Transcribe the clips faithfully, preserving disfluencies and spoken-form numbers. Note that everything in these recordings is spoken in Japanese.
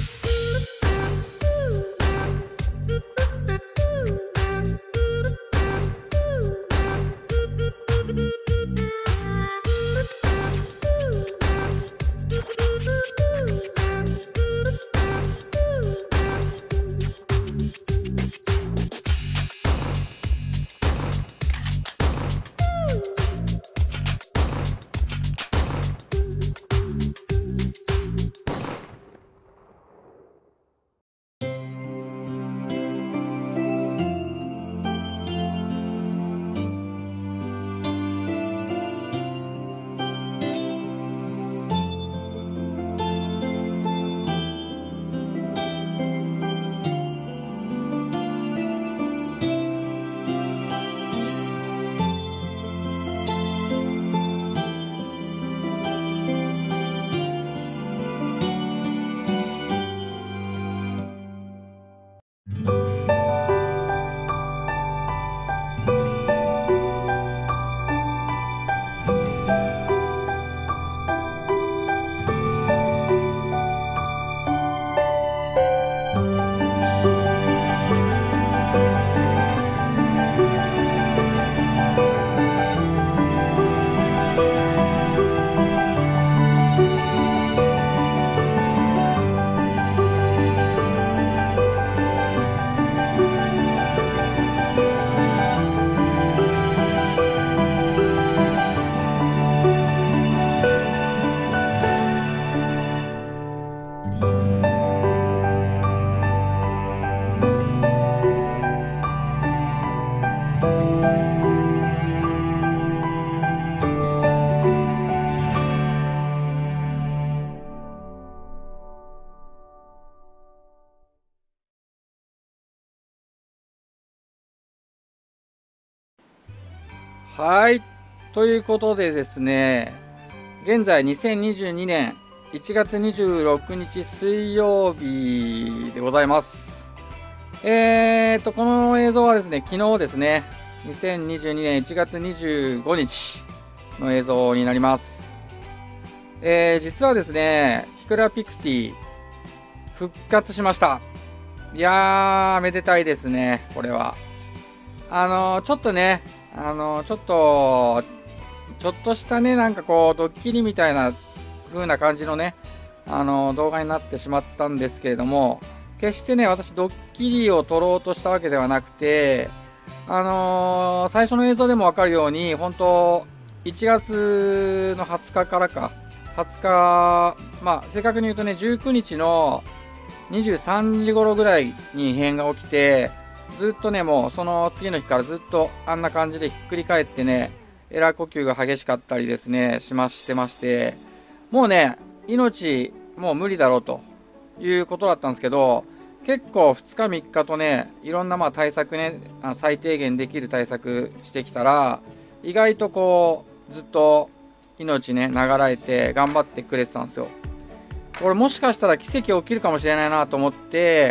はい。ということでですね、現在にせんにじゅうにねんいちがつにじゅうろくにち水曜日でございます。えーと、この映像はですね、昨日ですね、にせんにじゅうにねんいちがつにじゅうごにちの映像になります。えー、実はですね、キクラピクティ復活しました。いやー、めでたいですね、これは。あのー、ちょっとね、あのー、ちょっと、ちょっとしたね、なんかこう、ドッキリみたいな風な感じのね、あのー、動画になってしまったんですけれども、決してね、私、ドッキリを撮ろうとしたわけではなくて、あのー、最初の映像でもわかるように、本当いちがつのはつかからか、はつか、まあ、正確に言うとね、じゅうくにちのにじゅうさんじ頃ぐらいに異変が起きて、ずっとね、もうその次の日からずっとあんな感じでひっくり返ってね、エラー呼吸が激しかったりですね、しましてまして、もうね、命もう無理だろうということだったんですけど、結構ふつかみっかとね、いろんなまあ対策ね、最低限できる対策してきたら、意外とこう、ずっと命ね、流られて頑張ってくれてたんですよ。これもしかしたら奇跡起きるかもしれないなと思って、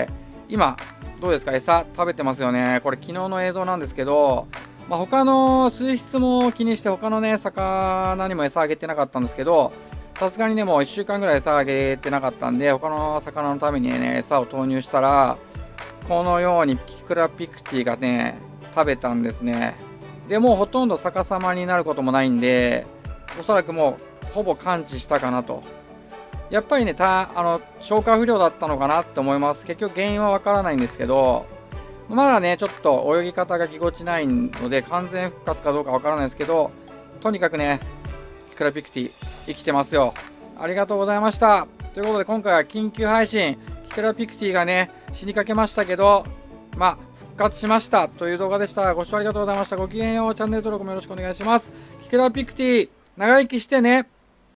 今、どうですか、餌食べてますよね。これ昨日の映像なんですけど、まあ、他の水質も気にして他のね、魚にも餌あげてなかったんですけど、さすがにね、もういっしゅうかんぐらい餌あげてなかったんで、他の魚のためにね、餌を投入したら、このようにキクラピクティがね、食べたんですね。でもうほとんど逆さまになることもないんで、おそらくもうほぼ完治したかなと。やっぱりね、たあの消化不良だったのかなって思います。結局原因はわからないんですけど、まだね、ちょっと泳ぎ方がぎこちないので、完全復活かどうかわからないですけど、とにかくね、キクラピクティ、生きてますよ。ありがとうございました。ということで、今回は緊急配信、キクラピクティがね、死にかけましたけど、まあ、復活しましたという動画でした。ご視聴ありがとうございました。ごきげんよう。チャンネル登録もよろしくお願いします。キクラピクティ、長生きしてね。